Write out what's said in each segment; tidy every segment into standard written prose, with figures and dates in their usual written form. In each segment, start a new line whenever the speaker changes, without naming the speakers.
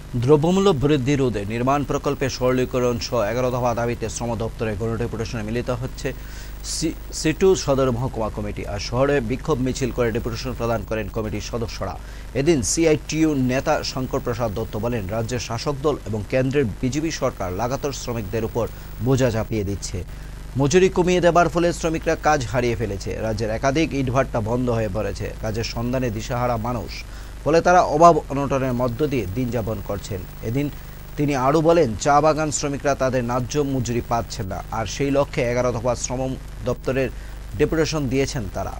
দ্রব্যমূল্য বৃদ্ধি রোধে নির্মাণ প্রকল্পে সরলীকরণ সহ 11 দফা দাবিতে শ্রম দপ্তরে গণডেপুটেশনে মিলিত হচ্ছে সিটু সদর মহকুমা কমিটি। আর শহরে বিক্ষোভ মিছিল করে ডেপুটেশন প্রদান করেন কমিটির সদস্যরা। এদিন সিআইটিইউ নেতা শঙ্কর প্রসাদ দত্ত বলেন, রাজ্যের শাসক দল এবং কেন্দ্রের বিজেপি সরকার লাগাতার শ্রমিকদের উপর বোঝা চাপিয়ে দিচ্ছে। মজুরি কমিয়ে দেবার ফলে শ্রমিকরা কাজ হারিয়ে ফেলেছে। রাজ্যের একাধিক ইটভাটা বন্ধ হয়ে পড়েছে। কাজের সন্ধানে দিশাহারা মানুষ, ফলে তারা অভাব অনটনের মধ্য দিয়ে দিন যাপন করছেন। এদিন তিনি আরও বলেন, চা বাগান শ্রমিকরা তাদের ন্যায্য মজুরি পাচ্ছেন না, আর সেই লক্ষ্যে 11 দফা শ্রম দপ্তরের ডেপুটেশন দিয়েছেন তারা।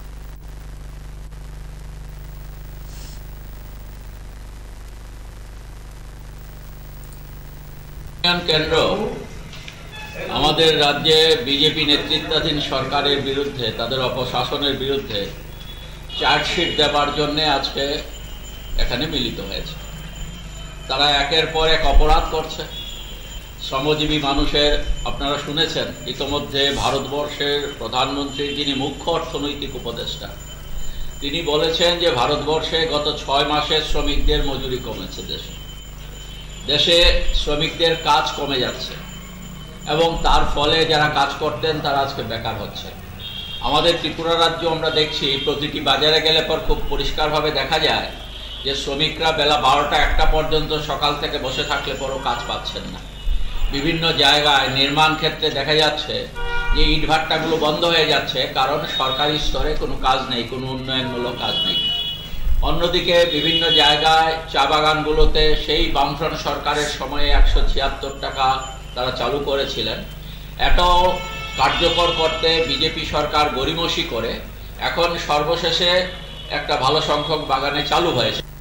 কেন্দ্র আমাদের রাজ্যে বিজেপি নেতৃত্বাধীন সরকারের বিরুদ্ধে, তাদের অপশাসনের বিরুদ্ধে চার্জশিট দেবার জন্য আজকে এখানে মিলিত হয়েছে। তারা একের পর এক অপরাধ করছে। শ্রমজীবী মানুষের, আপনারা শুনেছেন ইতোমধ্যে ভারতবর্ষের প্রধানমন্ত্রী, যিনি মুখ্য অর্থনৈতিক উপদেষ্টা, তিনি বলেছেন যে ভারতবর্ষে গত 6 মাসে শ্রমিকদের মজুরি কমেছে। দেশে শ্রমিকদের কাজ কমে যাচ্ছে এবং তার ফলে যারা কাজ করতেন তারা আজকে বেকার হচ্ছে। আমাদের ত্রিপুরা রাজ্য আমরা দেখছি, প্রতিটি বাজারে গেলে পর খুব পরিষ্কারভাবে দেখা যায় যে শ্রমিকরা বেলা 12টা 1টা পর্যন্ত সকাল থেকে বসে থাকলে পরও কাজ পাচ্ছেন না। বিভিন্ন জায়গায় নির্মাণ ক্ষেত্রে দেখা যাচ্ছে যে ইটভাট্টাগুলো বন্ধ হয়ে যাচ্ছে, কারণ সরকারি স্তরে কোনো কাজ নেই, কোনো উন্নয়নমূলক কাজ নেই। অন্যদিকে বিভিন্ন জায়গায় চা বাগানগুলোতে সেই বামফ্রন্ট সরকারের সময়ে 176 টাকা তারা চালু করেছিলেন, এটাও কার্যকর করতে বিজেপি সরকার গড়িমসি করে এখন সর্বশেষে একটা ভালো সংখ্যক বাগানে চালু হয়েছে।